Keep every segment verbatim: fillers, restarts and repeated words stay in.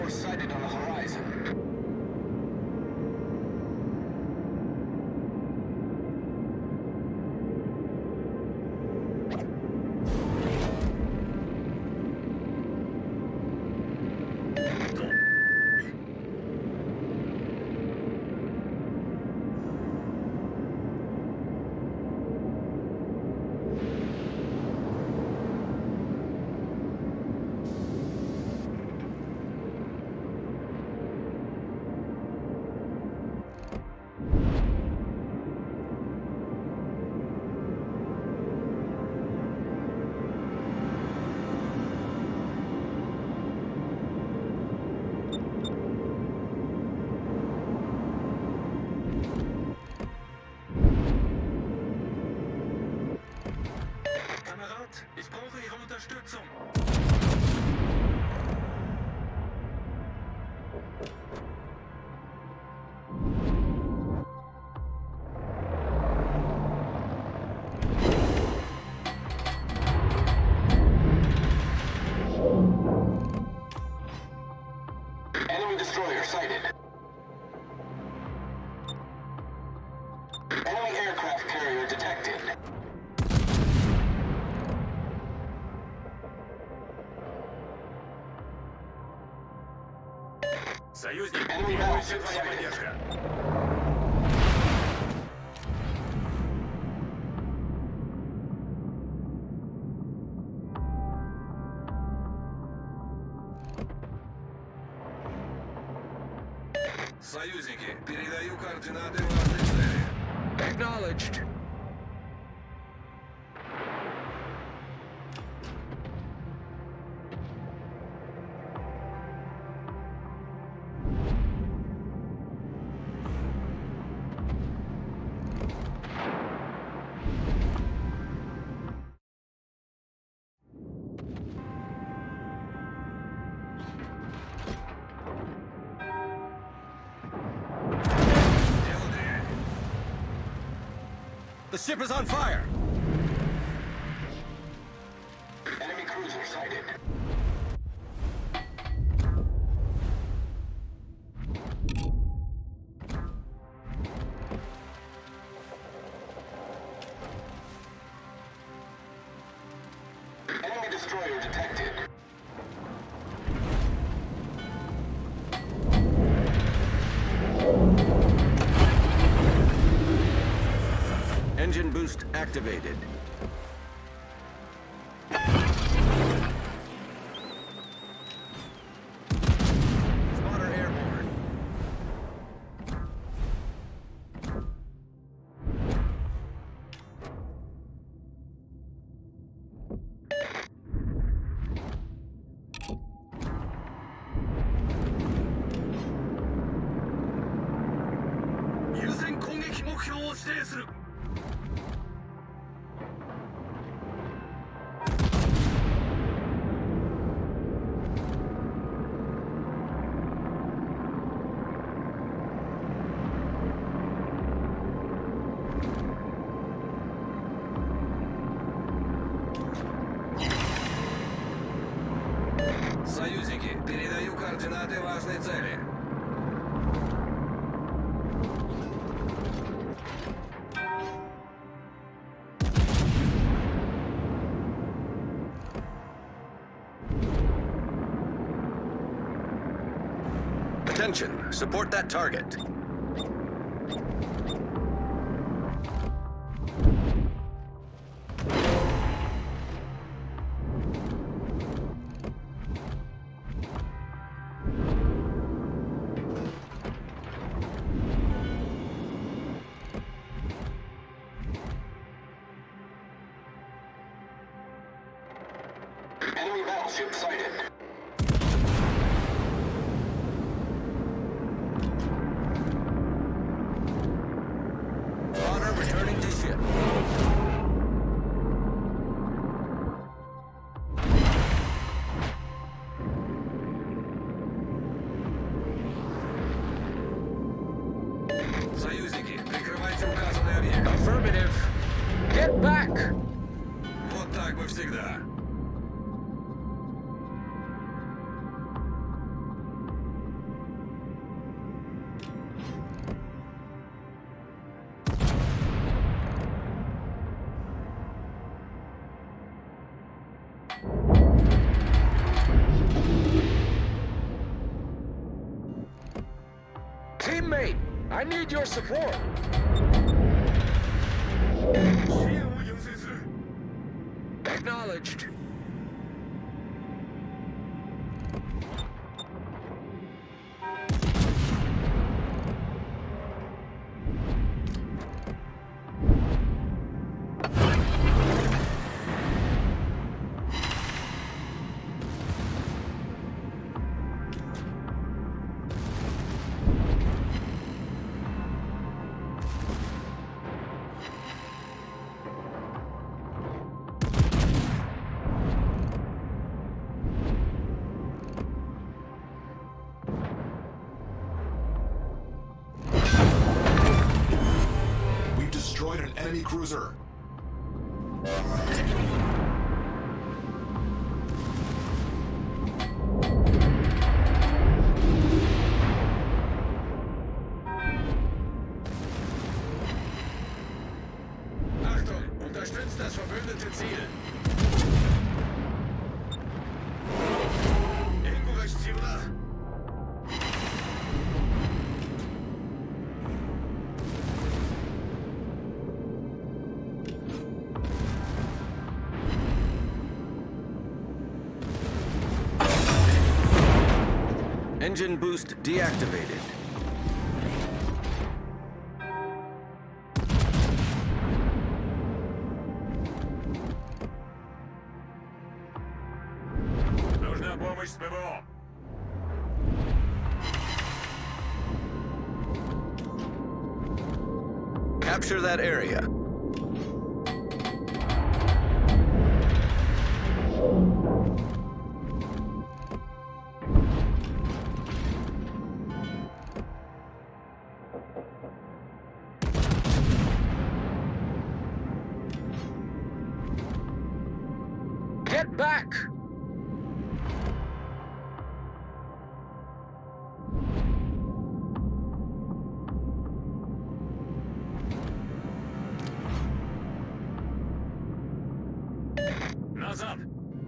force sighted on the horizon. Ich brauche Ihre Unterstützung. Enemy destroyer sighted. Enemy aircraft carrier detected. Союзник, требуется твоя поддержка. Союзники, передаю координаты важной цели. Acknowledged. The ship is on fire! Enemy cruiser sighted. Enemy destroyer detected. Engine boost activated. Spotter airborne. Using 攻撃目標を指定する。Союзники, передаю координаты важной цели. Attention, support that target. Enemy battleship sighted. Spotter returning to ship. Союзники, прикрывайте указанный объект. Affirmative. Get back! Вот так бы всегда. I need your support. Acknowledged. Destroyed an enemy cruiser. Achtung, unterstützt das verbündete Ziel. Irgendwo ist Ziel da. Engine boost deactivated. Нужна помощь с ПВО. Capture that area. Get back! Назад.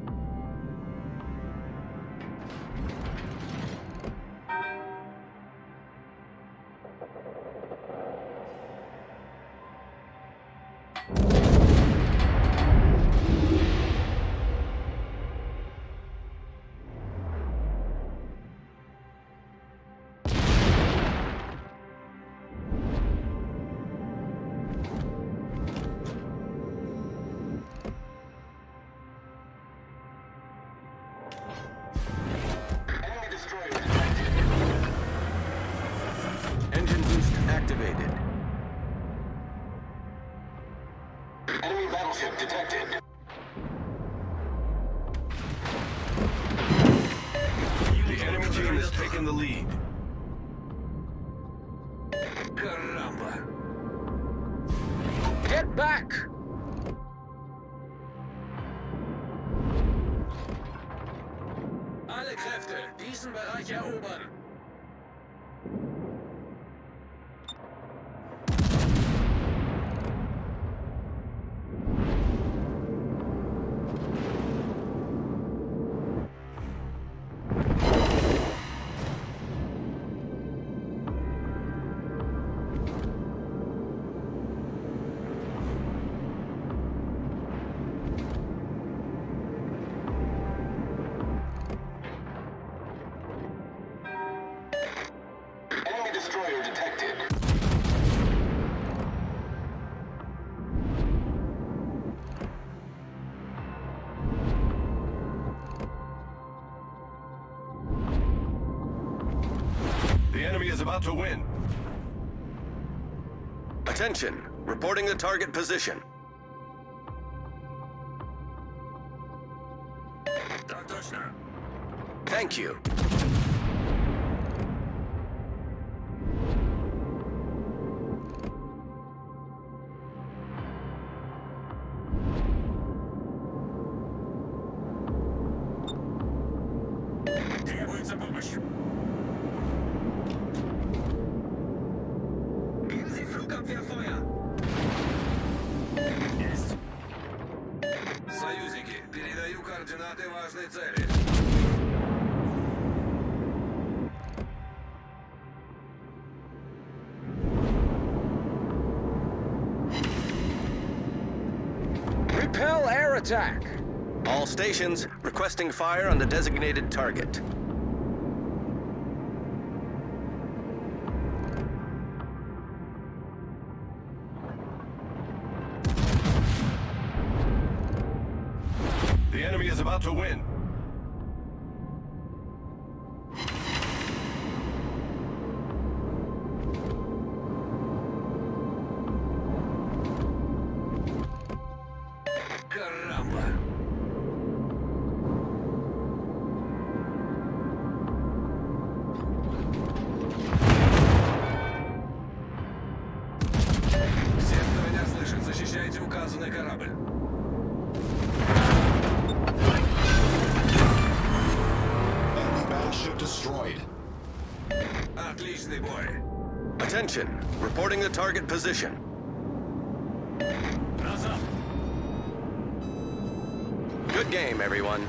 Enemy destroyer detected. Engine boost activated. Enemy battleship detected. The enemy team has taken the lead. Caramba. Get back! Alle Kräfte, diesen Bereich erobern. Enemy destroyer detected. The enemy is about to win. Attention, reporting the target position. Так точно. Thank you. Требуется помощь. Geben Sie Flugabwehrfeuer. Есть. Союзники, передаю координаты важной цели. attack. All stations requesting fire on the designated target. The enemy is about to win. Caramba! Все, кто меня слышит, защищайте указанный корабль. Enemy battleship destroyed. Отличный бой. Attention, reporting the target position. Назад. Good game, everyone.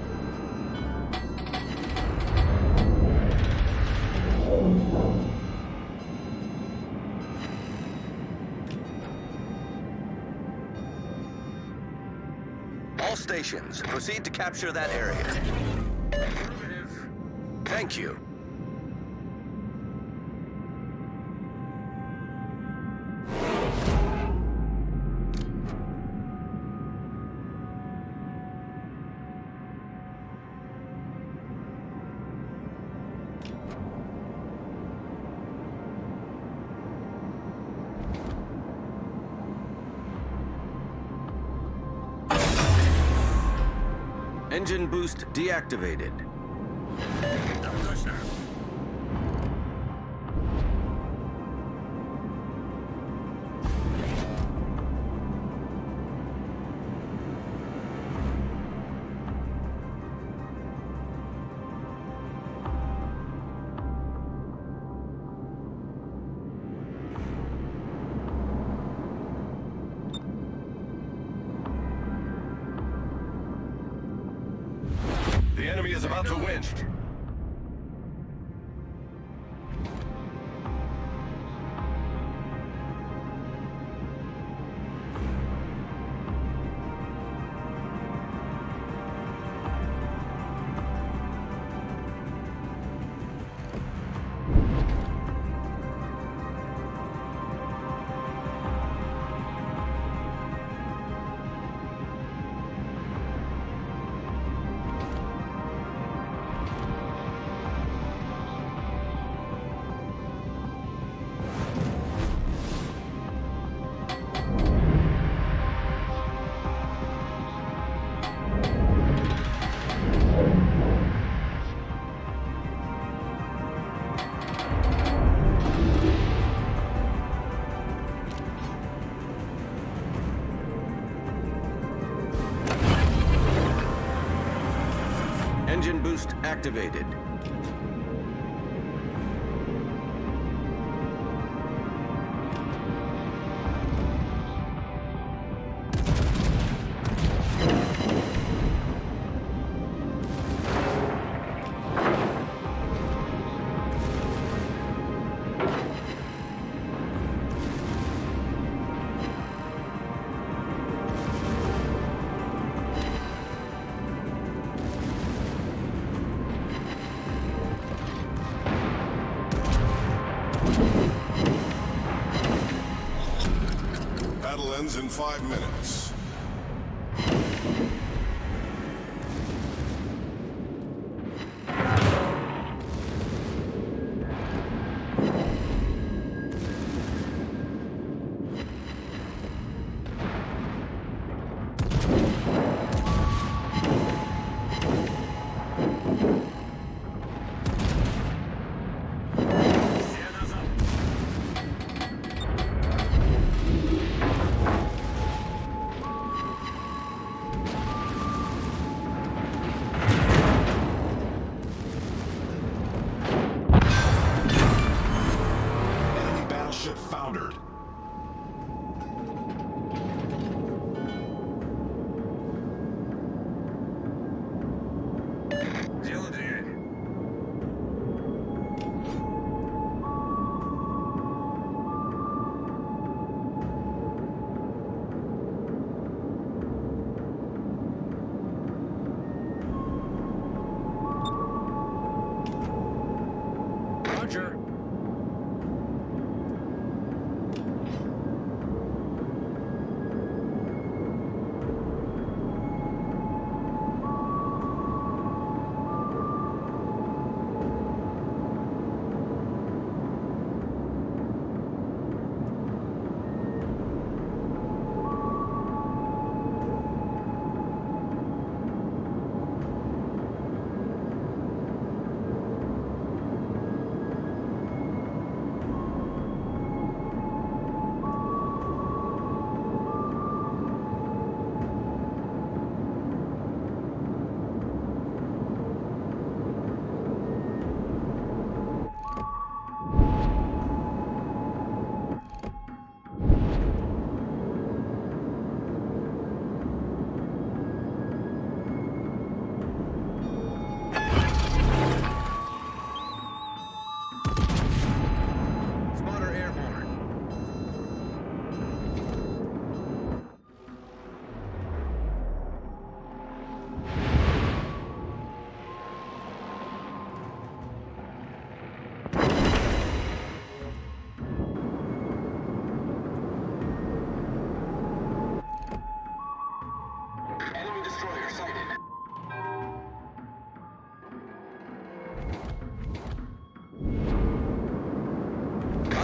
All stations, proceed to capture that area. Affirmative. Thank you. Engine boost deactivated. Так точно. The enemy is about to win. Engine boost activated. Battle ends in five minutes.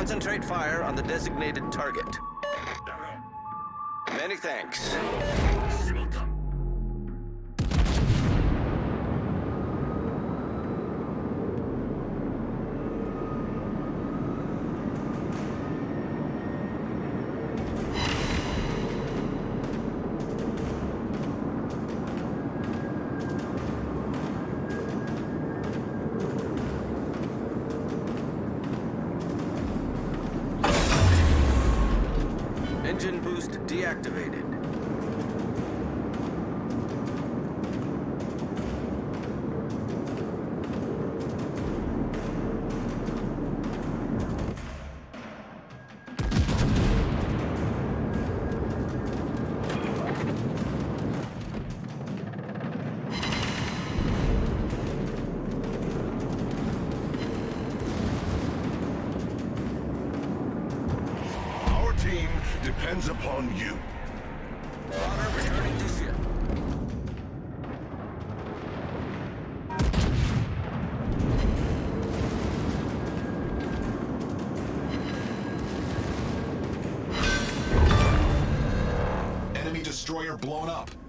Concentrate fire on the designated target. Many thanks. Engine boost deactivated. Depends upon you. Water returning to ship. Enemy destroyer blown up.